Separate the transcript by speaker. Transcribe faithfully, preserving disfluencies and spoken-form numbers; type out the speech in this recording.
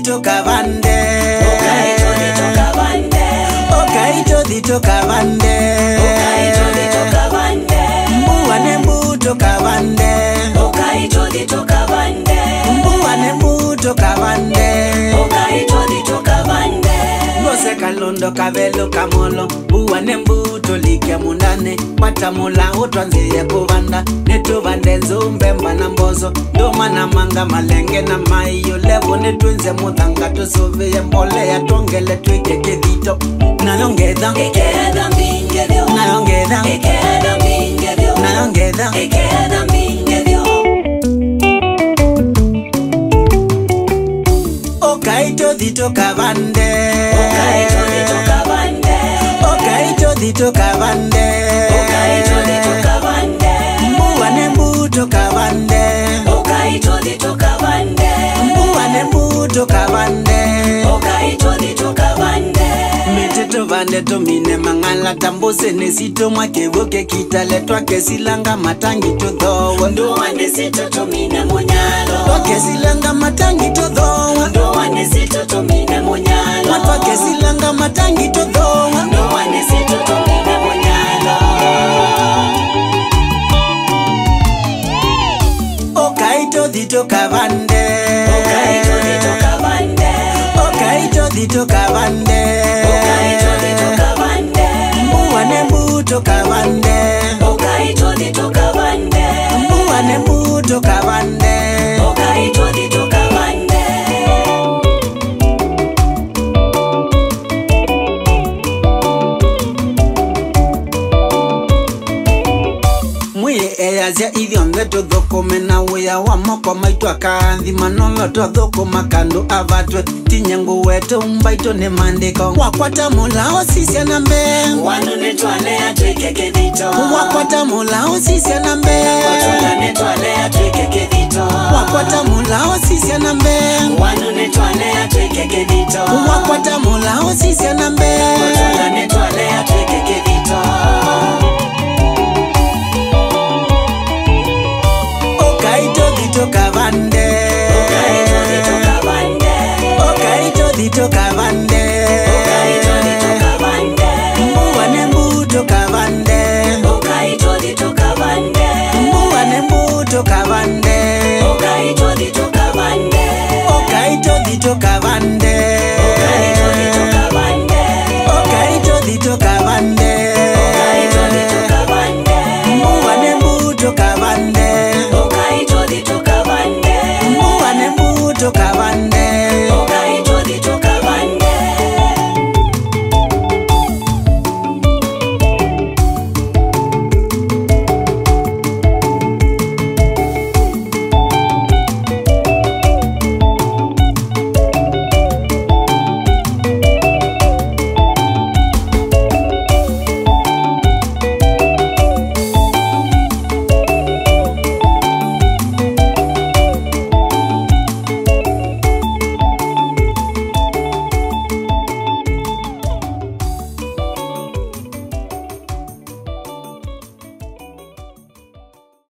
Speaker 1: dito kabande.
Speaker 2: Okaito dito kabande.
Speaker 1: Okaito dito kabande.
Speaker 2: Okaito dito kabande.
Speaker 1: Mbuane mbuto kabande.
Speaker 2: Okaito dito kabande.
Speaker 1: Mbuane mbuto kabande.
Speaker 2: Okaito dito kabande.
Speaker 1: Ngose kalondo kabelo kamolo. Mbuane mbuto like munane. Matamula utwanziye kubanda. Netu bande nzumbe mbana mbozo. Doma na manga malenge na maiyo. Levo netuenze mutanga tusuviye mbole ya tongele tuike kidito. Nalongeda
Speaker 2: Ekeda mbingevyo.
Speaker 1: Nalongeda
Speaker 2: Ekeda mbingevyo.
Speaker 1: Nalongeda
Speaker 2: Ekeda mbingevyo.
Speaker 1: Okaito dito kabande.
Speaker 2: Okaito dito kabande.
Speaker 1: Okaito dito kabande.
Speaker 2: Okaito dito kabande.
Speaker 1: Mbuane mbuto kabande.
Speaker 2: Okaito dito kabande.
Speaker 1: Mbuane mbuto kabande.
Speaker 2: Okaito dito kabande.
Speaker 1: Meteto vande to mine mangala tambose nesito mwakevoke kitale twake silanga matangi to dhowa.
Speaker 2: Ndo wane sito tumine monyalo.
Speaker 1: Twake silanga matangi to dhowa.
Speaker 2: Ndo wane sito tumine monyalo.
Speaker 1: Twake silanga matangi to dhowa.
Speaker 2: Ndo wane sito tumine monyalo.
Speaker 1: Okaito dito kabande.
Speaker 2: Okaito dito kabande.
Speaker 1: Okaito dito kabande.
Speaker 2: Okaito dito kabande.
Speaker 1: Mbuane mbuto kabande.
Speaker 2: Okaito dito kabande.
Speaker 1: Mbuane mbuto kabande.
Speaker 2: Okaito dito kabande.
Speaker 1: Mwe eyazia idhionde to dhoko mena wea wa moko maitu akaanthi manolo to dhoko makando avatwe tinyangu weto mbaito ne mandiko wakwata mulao sisia na mbe
Speaker 2: Wanu netwale atweke kedito.
Speaker 1: wakwata mulao sisia na mbe
Speaker 2: Kotula netwale atweke kedito.
Speaker 1: wakwata mulao sisia na mbe
Speaker 2: Wanu netwale atweke kedito.
Speaker 1: wakwata mulao sisia na mbe
Speaker 2: Kotula